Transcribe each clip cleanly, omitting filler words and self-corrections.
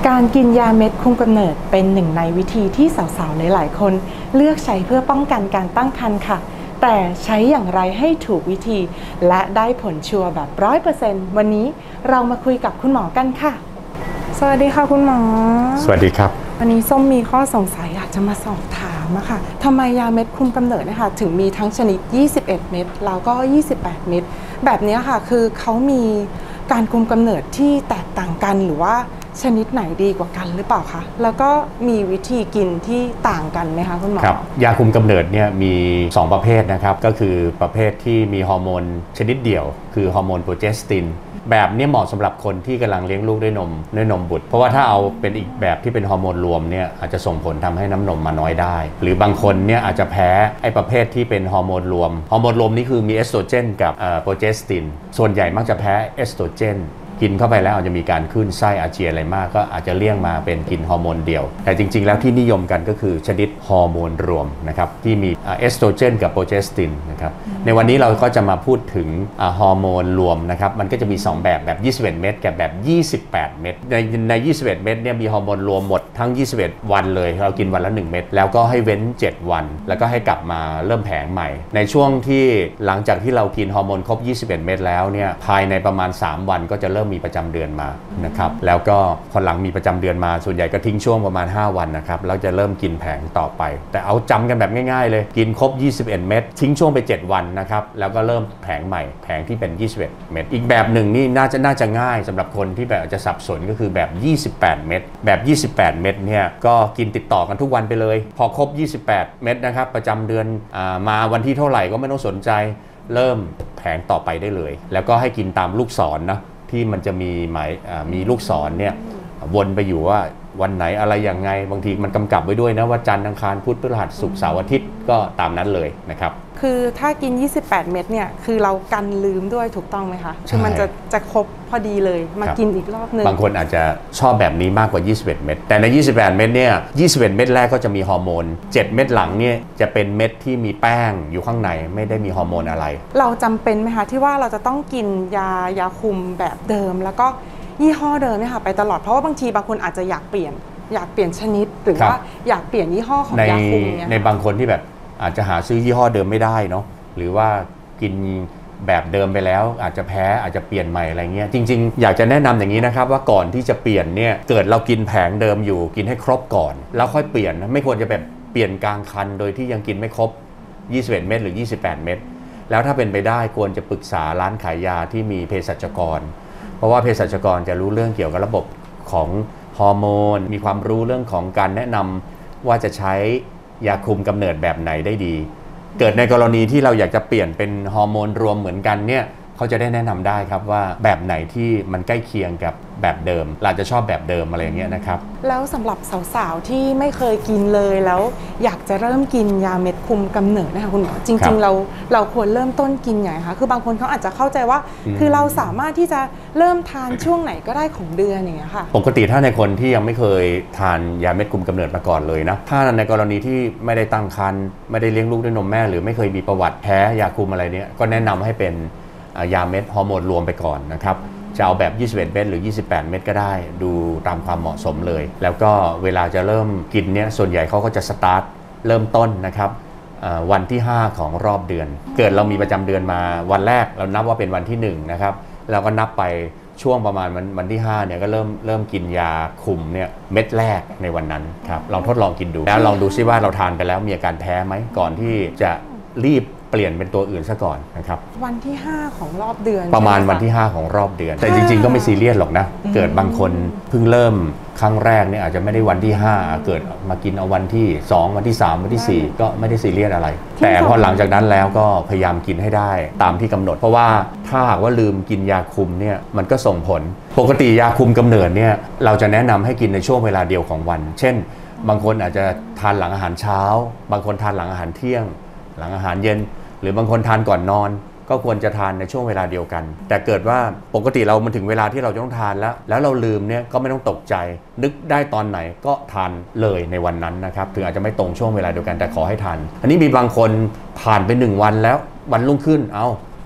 การกินยาเม็ดคุมกำเนิดเป็นหนึ่งในวิธีที่สาวๆหลายๆคนเลือกใช้เพื่อป้องกันการตั้งครรภ์ค่ะแต่ใช้อย่างไรให้ถูกวิธีและได้ผลชัวร์แบบ 100% วันนี้เรามาคุยกับคุณหมอกันค่ะสวัสดีค่ะคุณหมอสวัสดีครับวันนี้ส้มมีข้อสงสัยอยากจะมาสอบถามอะค่ะทำไมยาเม็ดคุมกำเนิดนะคะถึงมีทั้งชนิด21เม็ดแล้วก็28เม็ดแบบนี้ค่ะคือเขามีการคุมกำเนิดที่แตกต่างกันหรือว่าชนิดไหนดีกว่ากันหรือเปล่าคะแล้วก็มีวิธีกินที่ต่างกันไหมคะคุณหมอครับยาคุมกำเนิดเนี่ยมี2ประเภทนะครับก็คือประเภทที่มีฮอร์โมนชนิดเดี่ยวคือฮอร์โมนโปรเจสตินแบบนี้เหมาะสำหรับคนที่กำลังเลี้ยงลูกด้วยนมบุตรเพราะว่าถ้าเอาเป็นอีกแบบที่เป็นฮอร์โมนรวมเนี่ยอาจจะส่งผลทำให้น้ำนมมาน้อยได้หรือบางคนเนี่ยอาจจะแพ้ไอ้ประเภทที่เป็นฮอร์โมนรวมนี่คือมีเอสโตรเจนกับโปรเจสตินส่วนใหญ่มักจะแพ้เอสโตรเจนกินเข้าไปแล้วอาจจะมีการขึ้นไส้อาเจียนอะไรมากก็อาจจะเลี่ยงมาเป็นกินฮอร์โมนเดียวแต่จริงๆแล้วที่นิยมกันก็คือชนิดฮอร์โมนรวมนะครับที่มีเอสโตรเจนกับโปรเจสตินนะครับในวันนี้เราก็จะมาพูดถึงฮอร์โมนรวมนะครับมันก็จะมี2แบบ21เม็ดกับแบบ28เม็ดใน21เม็ดเนี่ยมีฮอร์โมนรวมหมดทั้ง21วันเลยเรากินวันละ1เม็ดแล้วก็ให้เว้น7วันแล้วก็ให้กลับมาเริ่มแผงใหม่ในช่วงที่หลังจากที่เรากินฮอร์โมนครบ21เม็ดแล้วเนี่ยภายในประมาณ3วันก็จะเริ่มมีประจำเดือนมานะครับแล้วก็พอหลังมีประจำเดือนมาส่วนใหญ่ก็ทิ้งช่วงประมาณ5วันนะครับแล้วจะเริ่มกินแผงต่อไปแต่เอาจำกันแบบง่ายๆเลยกินครบ21เม็ดทิ้งช่วงไป7วันนะครับแล้วก็เริ่มแผงใหม่แผงที่เป็น21เม็ดอีกแบบหนึ่งนี่น่าจะง่ายสำหรับคนที่แบบจะสับสนก็คือแบบ28เม็ดแบบ28เม็ดเนี่ยก็กินติดต่อกันทุกวันไปเลยพอครบ28เม็ดนะครับประจำเดือนมาวันที่เท่าไหร่ก็ไม่ต้องสนใจเริ่มแผงต่อไปได้เลยแล้วก็ให้กินตามลูกศรนะที่มันจะมีลูกศรเนี่ยวนไปอยู่ว่าวันไหนอะไรอย่างไงบางทีมันกำกับไว้ด้วยนะว่าจันทร์อังคารพุธพฤหัสศุกร์เสาร์อาทิตย์ก็ตามนั้นเลยนะครับคือถ้ากิน28เม็ดเนี่ยคือเรากันลืมด้วยถูกต้องไหมคะคือมันจะครบพอดีเลยมากินอีกรอบนึงบางคนอาจจะชอบแบบนี้มากกว่า21เม็ดแต่ใน28เม็ดเนี่ย21เม็ดแรกก็จะมีฮอร์โมน7เม็ดหลังเนี่ยจะเป็นเม็ดที่มีแป้งอยู่ข้างในไม่ได้มีฮอร์โมนอะไรเราจำเป็นไหมคะที่ว่าเราจะต้องกินยาคุมแบบเดิมแล้วก็ยี่ห้อเดิมเนี่ยค่ะไปตลอดเพราะว่าบางทีบางคนอาจจะอยากเปลี่ยนชนิดหรือว่าอยากเปลี่ยนยี่ห้อของยาคุมเนี่ยในบางคนที่แบบอาจจะหาซื้อยี่ห้อเดิมไม่ได้เนาะหรือว่ากินแบบเดิมไปแล้วอาจจะแพ้อาจจะเปลี่ยนใหม่อะไรเงี้ยจริงๆอยากจะแนะนำอย่างนี้นะครับว่าก่อนที่จะเปลี่ยนเนี่ยเกิดเรากินแผงเดิมอยู่กินให้ครบก่อนแล้วค่อยเปลี่ยนนะไม่ควรจะแบบเปลี่ยนกลางคันโดยที่ยังกินไม่ครบ21เม็ดหรือ28เม็ดแล้วถ้าเป็นไปได้ควรจะปรึกษาร้านขายยาที่มีเภสัชกรเพราะว่าเภสัชกรจะรู้เรื่องเกี่ยวกับระบบของฮอร์โมนมีความรู้เรื่องของการแนะนำว่าจะใช้ยาคุมกำเนิดแบบไหนได้ดีเกิดในกรณีที่เราอยากจะเปลี่ยนเป็นฮอร์โมนรวมเหมือนกันเนี่ยเขาจะได้แนะนำได้ครับว่าแบบไหนที่มันใกล้เคียงกับแบบเดิมเราจะชอบแบบเดิมอะไรอย่างเงี้ยนะครับแล้วสำหรับสาวๆที่ไม่เคยกินเลยแล้วอยากจะเริ่มกินยาเม็ดคุมกำเนิดนะคะคุณหมอจริงๆเราควรเริ่มต้นกินอย่างไรคะคือบางคนเขาอาจจะเข้าใจว่าคือเราสามารถที่จะเริ่มทานช่วงไหนก็ได้ของเดือนอย่างเงี้ยค่ะปกติถ้าในคนที่ยังไม่เคยทานยาเม็ดคุมกำเนิดมาก่อนเลยนะถ้าในกรณีที่ไม่ได้ตั้งครรภ์ไม่ได้เลี้ยงลูกด้วยนมแม่หรือไม่เคยมีประวัติแพ้ยาคุมอะไรเนี้ยก็แนะนำให้เป็นยาเม็ดฮอร์โมนรวมไปก่อนนะครับจะเอาแบบ21เม็ดหรือ28เม็ดก็ได้ดูตามความเหมาะสมเลยแล้วก็เวลาจะเริ่มกินเนี่ยส่วนใหญ่เขาก็จะสตาร์ทเริ่มต้นนะครับวันที่5ของรอบเดือนเกิดเรามีประจำเดือนมาวันแรกเรานับว่าเป็นวันที่1นะครับเราก็นับไปช่วงประมาณวันที่5เนี่ยก็เริ่มกินยาคุมเนี่ยเม็ดแรกในวันนั้นครับลองทดลองกินดูแล้วลองดูซิว่าเราทานไปแล้วมีอาการแพ้ไหมก่อนที่จะรีบเปลี่ยนเป็นตัวอื่นซะก่อนนะครับวันที่5ของรอบเดือนประมาณวันที่5ของรอบเดือนแต่จริงๆก็ไม่ซีเรียสหรอกนะเกิดบางคนเพิ่งเริ่มครั้งแรกเนี่ยอาจจะไม่ได้วันที่5เกิดมากินเอาวันที่2วันที่3วันที่4ก็ไม่ได้ซีเรียสอะไรแต่พอหลังจากนั้นแล้วก็พยายามกินให้ได้ตามที่กำหนดเพราะว่าถ้าหากว่าลืมกินยาคุมเนี่ยมันก็ส่งผลปกติยาคุมกำเนิดเนี่ยเราจะแนะนำให้กินในช่วงเวลาเดียวของวันเช่นบางคนอาจจะทานหลังอาหารเช้าบางคนทานหลังอาหารเที่ยงหลังอาหารเย็นหรือบางคนทานก่อนนอนก็ควรจะทานในช่วงเวลาเดียวกันแต่เกิดว่าปกติเรามันถึงเวลาที่เราต้องทานแล้วเราลืมเนี่ยก็ไม่ต้องตกใจนึกได้ตอนไหนก็ทานเลยในวันนั้นนะครับถึงอาจจะไม่ตรงช่วงเวลาเดียวกันแต่ขอให้ทานอันนี้มีบางคนผ่านไป1วันแล้ววันรุ่งขึ้น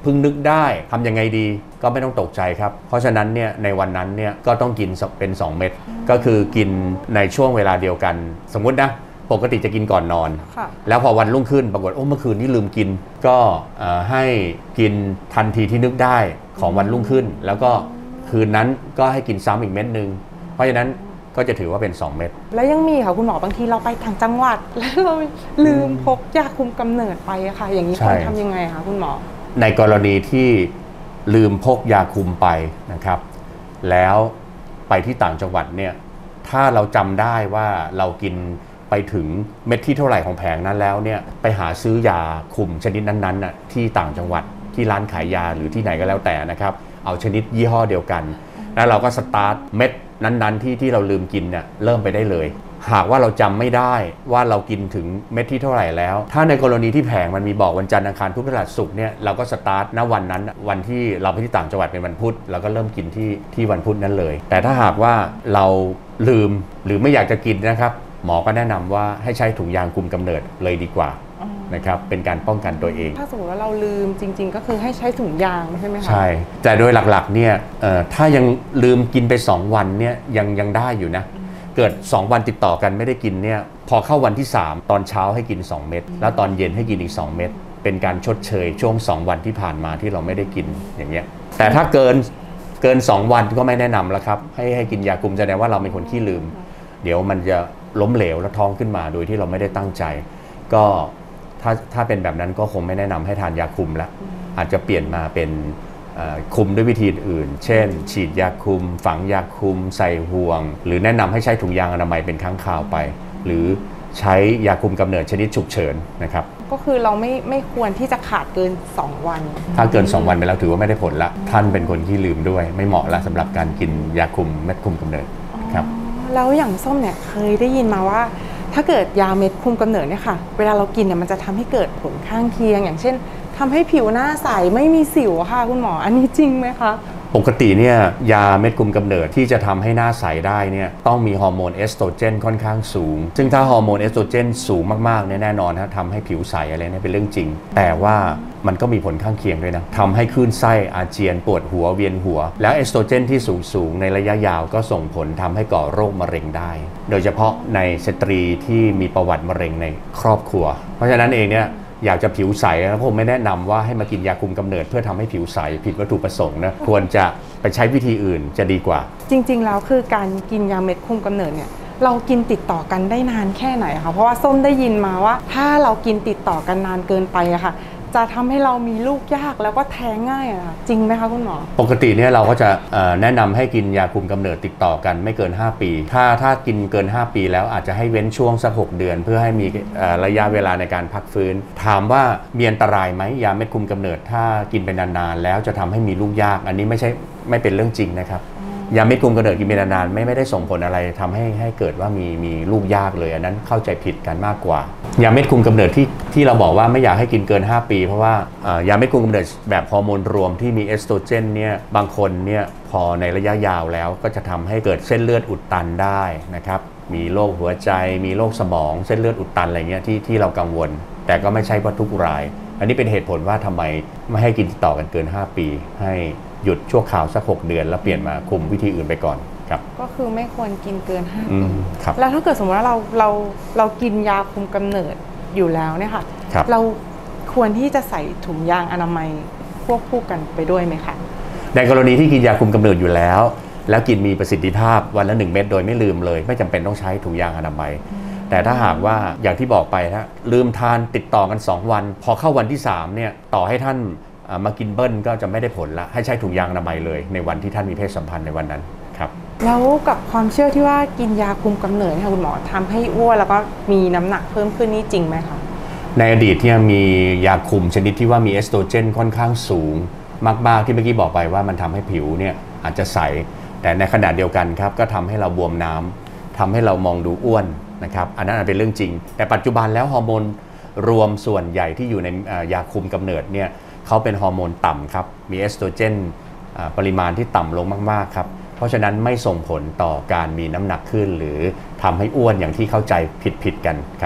เพิ่งนึกได้ทำยังไงดีก็ไม่ต้องตกใจครับเพราะฉะนั้นเนี่ยในวันนั้นเนี่ยก็ต้องกินเป็น2เม็ดก็คือกินในช่วงเวลาเดียวกันสมมุตินะปกติจะกินก่อนนอนแล้วพอวันรุ่งขึ้นปรากฏเมื่อคืนนี้ลืมกินก็ให้กินทันทีที่นึกได้ของวันรุ่งขึ้นแล้วก็คืนนั้นก็ให้กินซ้ำอีกเม็ดนึงเพราะฉะนั้นก็จะถือว่าเป็น2เม็ดแล้วยังมีค่ะคุณหมอบางทีเราไปต่างจังหวัดแล้วเราลืมพกยาคุมกำเนิดไปอะค่ะอย่างนี้ควรทำยังไงคะคุณหมอในกรณีที่ลืมพกยาคุมไปนะครับแล้วไปที่ต่างจังหวัดเนี่ยถ้าเราจำได้ว่าเรากินไปถึงเม็ดที่เท่าไหร่ของแผงนั้นแล้วเนี่ยไปหาซื้อยาคุมชนิดนั้นๆน่ะที่ต่างจังหวัดที่ร้านขายยาหรือที่ไหนก็แล้วแต่นะครับเอาชนิดยี่ห้อเดียวกันแล้วเราก็สตาร์ทเม็ดนั้นๆที่เราลืมกินเนี่ยเริ่มไปได้เลยหากว่าเราจำไม่ได้ว่าเรากินถึงเม็ดที่เท่าไหร่แล้วถ้าในกรณีที่แผงมันมีบอกวันจันทร์อังคารพุธพฤหัสศุกร์เนี่ยเราก็สตาร์ทณวันนั้นวันที่เราไปที่ต่างจังหวัดเป็นวันพุธเราก็เริ่มกินที่วันพุธนั้นเลยแต่ถ้าหากว่าเราลืมหรือไม่อยากจะกินนะครับหมอก็แนะนำว่าให้ใช้ถุงยางคุมกำเนิดเลยดีกว่านะครับเป็นการป้องกันตัวเองถ้าสมมติว่าเราลืมจริงๆก็คือให้ใช้ถุงยางใช่ไหมคะใช่แต่โดยหลักๆเนี่ยถ้ายังลืมกินไป2วันเนี่ยยังได้อยู่นะเกิด2วันติดต่อกันไม่ได้กินเนี่ยพอเข้าวันที่3ตอนเช้าให้กิน2เม็ดแล้วตอนเย็นให้กินอีก2เม็ดเป็นการชดเชยช่วง2วันที่ผ่านมาที่เราไม่ได้กินอย่างเงี้ยแต่ถ้าเกิน2วันก็ไม่แนะนำแล้วครับให้กินยาคุมแสดงว่าเราเป็นคนขี้ลืมเดี๋ยวมันจะล้มเหลวแล้วท้องขึ้นมาโดยที่เราไม่ได้ตั้งใจก็ถ้าเป็นแบบนั้นก็คงไม่แนะนำให้ทานยาคุมละอาจจะเปลี่ยนมาเป็นคุมด้วยวิธีอื่นเช่นฉีดยาคุมฝังยาคุมใส่ห่วงหรือแนะนำให้ใช้ถุงยางอนามัยเป็นครั้งคราวไปหรือใช้ยาคุมกำเนิดชนิดฉุกเฉินนะครับก็คือเราไม่ควรที่จะขาดเกิน2วันถ้าเกิน2วันไปแล้วถือว่าไม่ได้ผลละท่านเป็นคนที่ลืมด้วยไม่เหมาะละสำหรับการกินยาคุมเม็ดคุมกำเนิดครับแล้วอย่างส้มเนี่ยเคยได้ยินมาว่าถ้าเกิดยาเม็ดคุมกำเนิดเนี่ยค่ะเวลาเรากินเนี่ยมันจะทำให้เกิดผลข้างเคียงอย่างเช่นทำให้ผิวหน้าใสไม่มีสิวค่ะคุณหมออันนี้จริงไหมคะปกติเนี่ยยาเม็ดคุมกำเนิดที่จะทำให้หน้าใสได้เนี่ยต้องมีฮอร์โมนเอสโตรเจนค่อนข้างสูงซึ่งถ้าฮอร์โมนเอสโตรเจนสูงมากๆเนี่ยแน่นอนนะทำให้ผิวใสอะไรเนี่ยเป็นเรื่องจริงแต่ว่ามันก็มีผลข้างเคียงด้วยนะทำให้คลื่นไส้อาเจียนปวดหัวเวียนหัวแล้วเอสโตรเจนที่สูงในระยะยาวก็ส่งผลทำให้ก่อโรคมะเร็งได้โดยเฉพาะในสตรีที่มีประวัติมะเร็งในครอบครัวเพราะฉะนั้นเองเนี่ยอยากจะผิวใสแล้วผมไม่แนะนำว่าให้มากินยาคุมกำเนิดเพื่อทำให้ผิวใสผิดวัตถุประสงค์นะควรจะไปใช้วิธีอื่นจะดีกว่าจริงๆแล้วคือการกินยาเม็ดคุมกำเนิดเนี่ยเรากินติดต่อกันได้นานแค่ไหนคะเพราะว่าส้มได้ยินมาว่าถ้าเรากินติดต่อกันนานเกินไปอะค่ะจะทำให้เรามีลูกยากแล้วก็แท้งง่ายอะค่ะจริงไหมคะคุณหมอปกติเนี่ยเราก็จะแนะนำให้กินยาคุมกำเนิดติดต่อกันไม่เกิน5ปีถ้ากินเกิน5ปีแล้วอาจจะให้เว้นช่วงสัก6เดือนเพื่อให้มีระยะเวลาในการพักฟื้นถามว่ามีอันตรายไหมยาเม็ดคุมกำเนิดถ้ากินไปนานๆแล้วจะทำให้มีลูกยากอันนี้ไม่เป็นเรื่องจริงนะครับยาเม็ดคุมกำเนิดกินไปนานๆไม่ได้ส่งผลอะไรทำให้เกิดว่ามีลูกยากเลยอันนั้นเข้าใจผิดกันมากกว่ายาเม็ดคุมกำเนิดที่เราบอกว่าไม่อยากให้กินเกิน5ปีเพราะว่ายาเม็ดคุมกำเนิดแบบฮอร์โมนรวมที่มีเอสโตรเจนเนี่ยบางคนเนี่ยพอในระยะยาวแล้วก็จะทำให้เกิดเส้นเลือดอุดตันได้นะครับมีโรคหัวใจมีโรคสมองเส้นเลือดอุดตันอะไรเงี้ยที่เรากังวลแต่ก็ไม่ใช่ว่าทุกรายอันนี้เป็นเหตุผลว่าทำไมไม่ให้กินติดต่อกันเกิน5ปีให้หยุดชั่วคราวสัก6เดือนแล้วเปลี่ยนมาคุมวิธีอื่นไปก่อนครับก็คือไม่ควรกินเกิน5ปีแล้วถ้าเกิดสมมติว่าเรากินยาคุมกำเนิดอยู่แล้วเนี่ยค่ะเราควรที่จะใส่ถุงยางอนามัยควบคู่กันไปด้วยไหมคะในกรณีที่กินยาคุมกำเนิดอยู่แล้วกินมีประสิทธิภาพวันละ1เม็ดโดยไม่ลืมเลยไม่จำเป็นต้องใช้ถุงยางอนามัยแต่ถ้าหากว่าอย่างที่บอกไปนะลืมทานติดต่อกัน2วันพอเข้าวันที่3เนี่ยต่อให้ท่านมากินเบิ้ลก็จะไม่ได้ผลละให้ใช้ถุงยางอนามัยเลยในวันที่ท่านมีเพศสัมพันธ์ในวันนั้นครับแล้วกับความเชื่อที่ว่ากินยาคุมกำเนิดค่ะคุณหมอทำให้อ้วนแล้วก็มีน้ำหนักเพิ่มขึ้นนี่จริงไหมคะในอดีตที่มียาคุมชนิดที่ว่ามีเอสโตรเจนค่อนข้างสูงมากๆที่เมื่อกี้บอกไปว่ามันทำให้ผิวเนี่ยอาจจะใสแต่ในขณะเดียวกันครับก็ทำให้เราบวมน้ำทำให้เรามองดูอ้วนนะครับอันนั้นเป็นเรื่องจริงแต่ปัจจุบันแล้วฮอร์โมนรวมส่วนใหญ่ที่อยู่ในยาคุมกำเนิดเนี่ยเขาเป็นฮอร์โมนต่ำครับมีเอสโตรเจนปริมาณที่ต่ำลงมากๆครับเพราะฉะนั้นไม่ส่งผลต่อการมีน้ำหนักขึ้นหรือทำให้อ้วนอย่างที่เข้าใจผิดกันครับ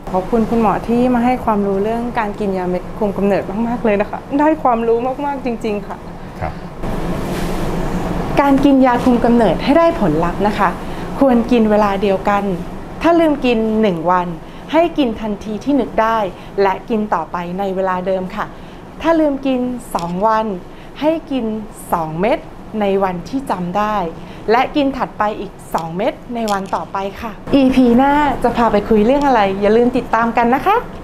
ขอบคุณคุณหมอที่มาให้ความรู้เรื่องการกินยาเม็ดคุมกำเนิดมากๆเลยนะคะได้ความรู้มากๆจริงๆค่ะครับการกินยาคุมกำเนิดให้ได้ผลลัพธ์นะคะควรกินเวลาเดียวกันถ้าลืมกิน1 วันให้กินทันทีที่นึกได้และกินต่อไปในเวลาเดิมค่ะถ้าลืมกิน2 วันให้กิน2 เม็ดในวันที่จำได้และกินถัดไปอีก2 เม็ดในวันต่อไปค่ะ EP หน้าจะพาไปคุยเรื่องอะไรอย่าลืมติดตามกันนะคะ